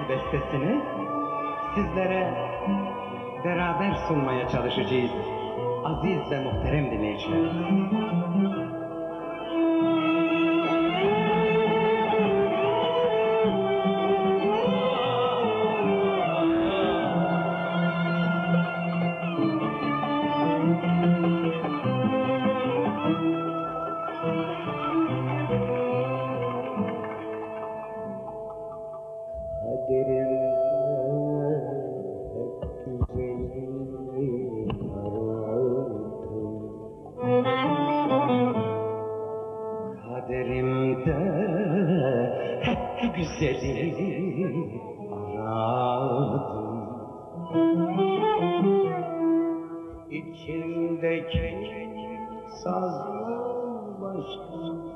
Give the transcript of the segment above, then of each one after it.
bestesini sizlere beraber sunmaya çalışacağız. Aziz ve muhterem dinleyiciler. Kaderimde hep güzeli aradım. İçimdeki sazlar başka,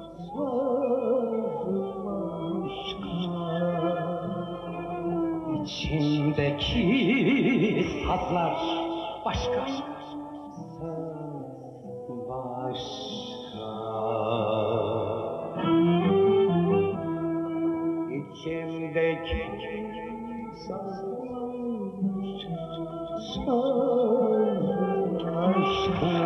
saz başka. İçimdeki sazlar başka, saz başka. İçimdeki sazlar başka.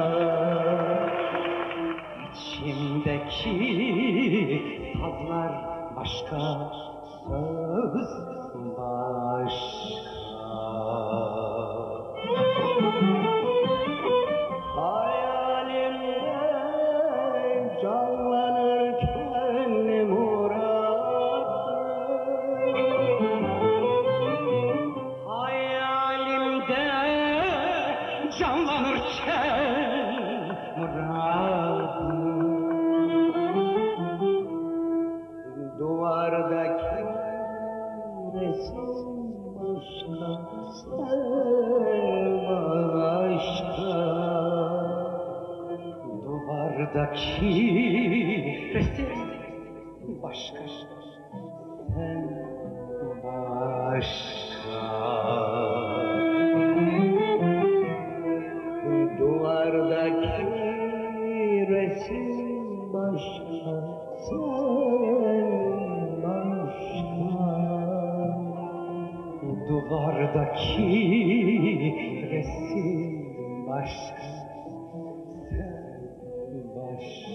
İçimdeki sazlar başka, söz başka. Hayalimde canlanırken muradım, hayalimde canlanırken muradım, duvardaki resim başka, sen başka. Duvardaki resim başka, sen başka. Duvardaki resim başka, sen başka. Duvardaki resim başka, sen başka.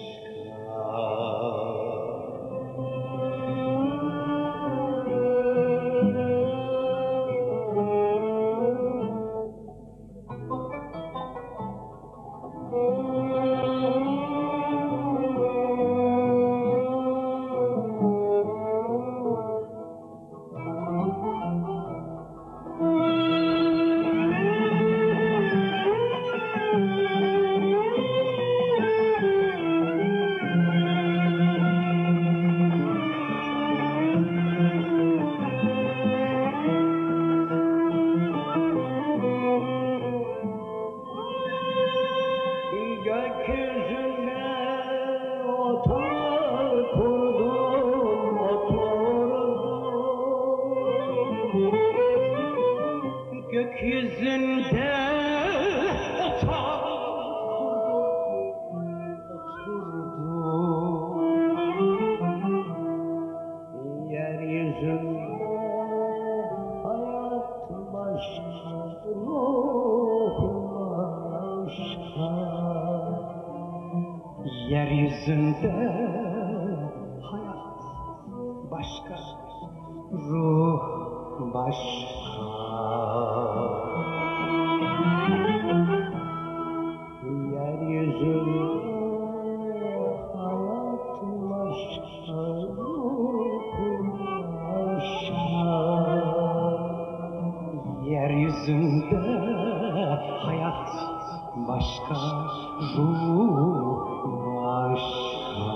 Gökyüzüne otel kurdum, oturdum. Gökyüzünde otel kurdum, oturdum. Yeryüzünde hayat başka, ruh başka. Yeryüzünde hayat başka, ruh başka. Yeryüzünde hayat başka, ruh başka. Yeryüzünde hayat başka, ruh başka.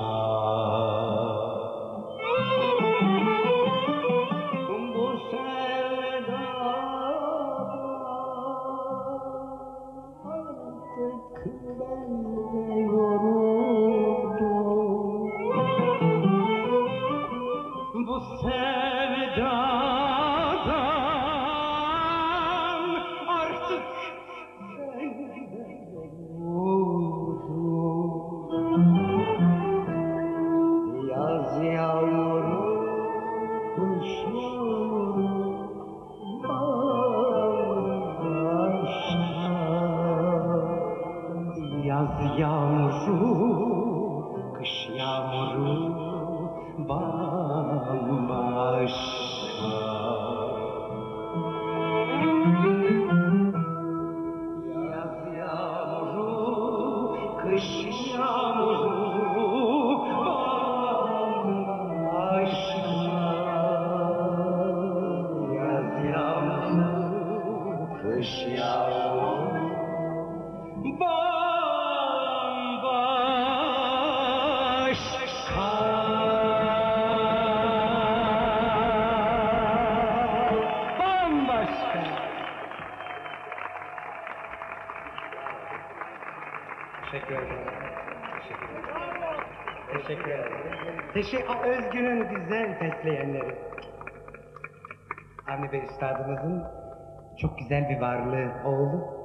Bu sevda artık ben yoruldum. Bu sevdadan artık ben yoruldum. Yaz yağmuru, kış yağmuru, Yaz yağmuru, kış yağmuru bambaşka. Yaz yağmuru, kış yağmuru bambaşka. Yaz yağmuru, kış yağmuru bambaşka. Bambaşka. Teşekkür ederim. Teşekkür ederim. Özgün'ün güzel fesleğenleri. Avni Bey Üstadımızın çok güzel bir varlığı oldu.